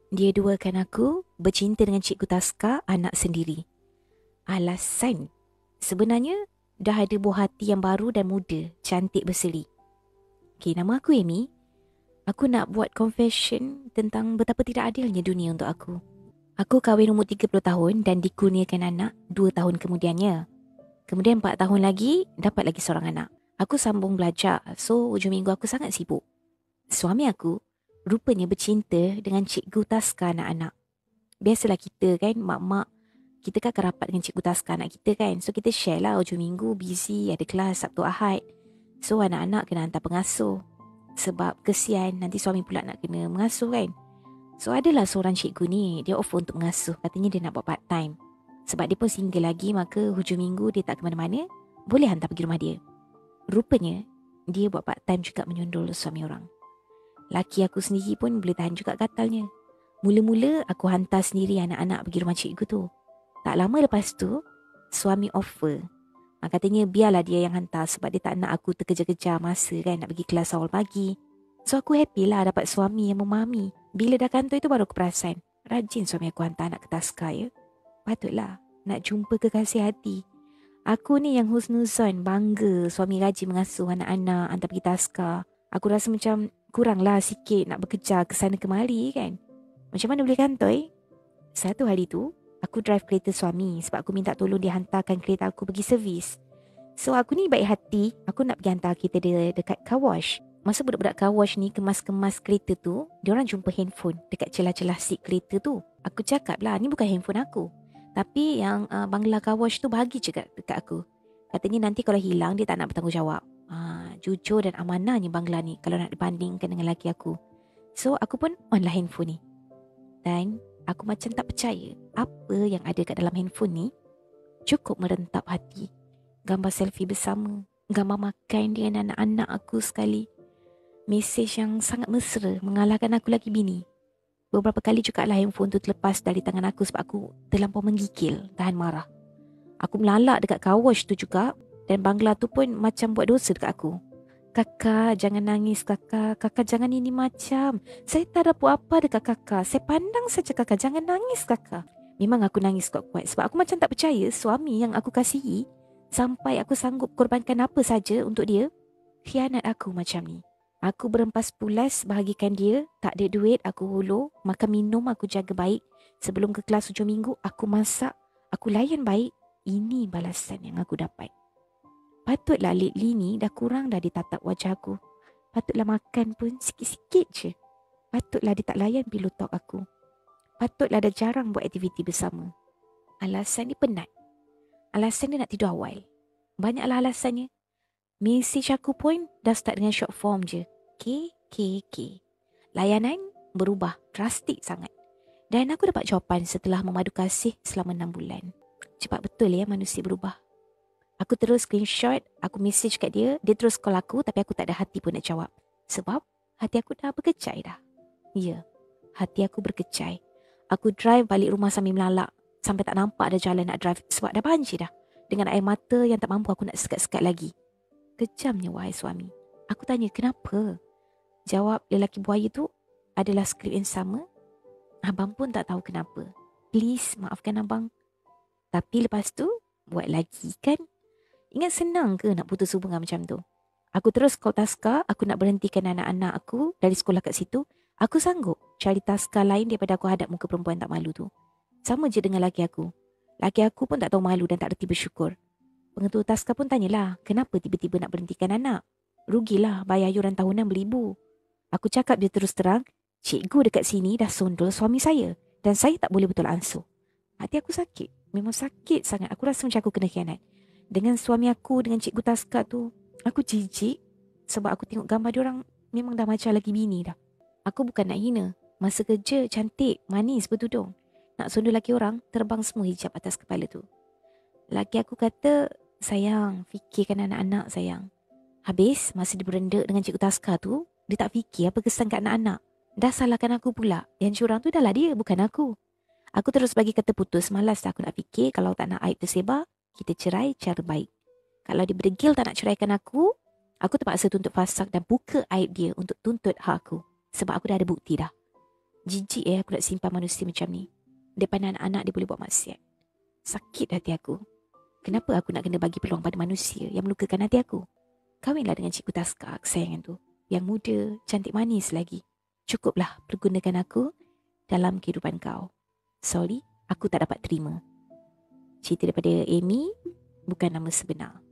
Dia duakan aku bercinta dengan Cikgu Taska anak sendiri. Alasan, sebenarnya dah ada buah hati yang baru dan muda, cantik berseri. Okay, nama aku Amy. Aku nak buat confession tentang betapa tidak adilnya dunia untuk aku. Aku kahwin umur 30 tahun dan dikurniakan anak 2 tahun kemudiannya. Kemudian 4 tahun lagi, dapat lagi seorang anak. Aku sambung belajar, so hujung minggu aku sangat sibuk. Suami aku rupanya bercinta dengan Cikgu Taska anak-anak. Biasalah kita kan, mak-mak, kita kan akan rapat dengan Cikgu Taska anak kita kan. So kita share lah hujung minggu busy, ada kelas Sabtu Ahad. So anak-anak kena hantar pengasuh. Sebab kesian nanti suami pula nak kena mengasuh kan. So adalah seorang cikgu ni, dia offer untuk mengasuh. Katanya dia nak buat part time. Sebab dia pun single lagi, maka hujung minggu dia tak ke mana-mana, boleh hantar pergi rumah dia. Rupanya dia buat part time juga menyundul suami orang. Laki aku sendiri pun boleh tahan juga gatalnya. Mula-mula aku hantar sendiri anak-anak pergi rumah cikgu tu. Tak lama lepas tu, suami offer. Katanya biarlah dia yang hantar sebab dia tak nak aku terkejar-kejar masa kan nak pergi kelas awal pagi. So aku happy lah dapat suami yang memahami. Bila dah kantor itu baru aku perasan. Rajin suami aku hantar anak ke Taska ya. Patutlah nak jumpa kekasih hati. Aku ni yang husnuzon, bangga suami rajin mengasuh anak-anak hantar pergi Taska. Aku rasa macam kuranglah sikit nak bekerja ke sana kemari kan. Macam mana boleh kantor Satu hari tu, aku drive kereta suami sebab aku minta tolong dia hantarkan kereta aku pergi servis. So aku ni baik hati, aku nak pergi hantar kereta dia dekat car wash. Masa budak-budak car wash ni kemas-kemas kereta tu, diorang jumpa handphone dekat celah-celah seat kereta tu. Aku cakap lah, ni bukan handphone aku. Tapi yang bangla car wash tu bagi je dekat aku. Katanya nanti kalau hilang dia tak nak bertanggungjawab. Jujur dan amanahnya bangla ni kalau nak dibandingkan dengan laki aku. So aku pun on lah handphone ni. Dan aku macam tak percaya apa yang ada kat dalam handphone ni cukup merentap hati. Gambar selfie bersama, gambar makan dengan anak-anak aku sekali. Mesej yang sangat mesra mengalahkan aku lagi bini. Beberapa kali juga lah handphone tu terlepas dari tangan aku sebab aku terlampau menggigil, tahan marah. Aku melalak dekat car wash tu juga dan bangla tu pun macam buat dosa dekat aku. Kakak, jangan nangis kakak. Kakak jangan ini macam. Saya tak ada buat apa dekat kakak. Saya pandang saja kakak. Jangan nangis kakak. Memang aku nangis kuat-kuat sebab aku macam tak percaya suami yang aku kasihi sampai aku sanggup korbankan apa saja untuk dia, khianat aku macam ni. Aku berempas pulas bahagikan dia, tak ada duit aku hulur, makan minum aku jaga baik. Sebelum ke kelas hujung minggu aku masak, aku layan baik. Ini balasan yang aku dapat. Patutlah lately ni dah kurang dah ditatap wajah aku. Patutlah makan pun sikit-sikit je. Patutlah dia tak layan pillow talk aku. Patutlah dah jarang buat aktiviti bersama. Alasan dia penat. Alasan dia nak tidur awal. Banyaklah alasannya. Mesej aku pun dah start dengan short form je. K, K, K. Layanan berubah drastik sangat. Dan aku dapat jawapan setelah memadu kasih selama 6 bulan. Cepat betul ya manusia berubah. Aku terus screenshot, aku message kat dia, dia terus call aku tapi aku tak ada hati pun nak jawab. Sebab hati aku dah berkecai dah. Ya, hati aku berkecai. Aku drive balik rumah sambil melalak. Sampai tak nampak ada jalan nak drive sebab dah banjir dah. Dengan air mata yang tak mampu aku nak sekat-sekat lagi. Kejamnya wahai suami. Aku tanya kenapa? Jawab lelaki buaya tu adalah skrip yang sama. Abang pun tak tahu kenapa. Please maafkan abang. Tapi lepas tu, buat lagi kan? Ingat senang ke nak putus hubungan macam tu? Aku terus call Taska, aku nak berhentikan anak-anak aku dari sekolah kat situ. Aku sanggup cari Taska lain daripada aku hadap muka perempuan tak malu tu. Sama je dengan laki aku. Laki aku pun tak tahu malu dan tak reti bersyukur. Pengetua Taska pun tanyalah, kenapa tiba-tiba nak berhentikan anak? Rugilah bayar yuran tahunan beribu. Aku cakap dia terus terang, cikgu dekat sini dah sondol suami saya dan saya tak boleh betul ansur. Hati aku sakit. Memang sakit sangat. Aku rasa macam aku kena khianat. Dengan suami aku, dengan cikgu Taska tu, aku jijik sebab aku tengok gambar diorang memang dah macam lagi bini dah. Aku bukan nak hina. Masa kerja cantik, manis, bertudung. Nak sondol laki orang, terbang semua hijab atas kepala tu. Laki aku kata, sayang, fikirkan anak-anak sayang. Habis, masa dia berendak dengan cikgu Taska tu, dia tak fikir apa kesan kat anak-anak. Dah salahkan aku pula. Yang curang tu dah lah dia, bukan aku. Aku terus bagi kata putus. Malas aku nak fikir kalau tak nak aib tersebar, kita cerai cara baik. Kalau dia berdegil tak nak ceraikan aku terpaksa tuntut fasak dan buka aib dia untuk tuntut hak aku. Sebab aku dah ada bukti dah. Jijik aku nak simpan manusia macam ni. Depan anak-anak dia boleh buat maksiat. Sakit hati aku. Kenapa aku nak kena bagi peluang pada manusia yang melukakan hati aku? Kahwinlah dengan Cikgu Taska kesayangan tu. Yang muda, cantik manis lagi. Cukuplah pergunakan aku dalam kehidupan kau. Sorry, aku tak dapat terima. Cerita daripada Amy, bukan nama sebenar.